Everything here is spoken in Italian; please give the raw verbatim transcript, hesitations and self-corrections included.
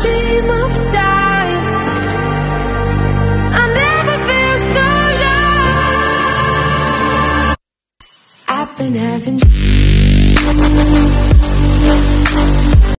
dream of dying. I never feel so low. I've been having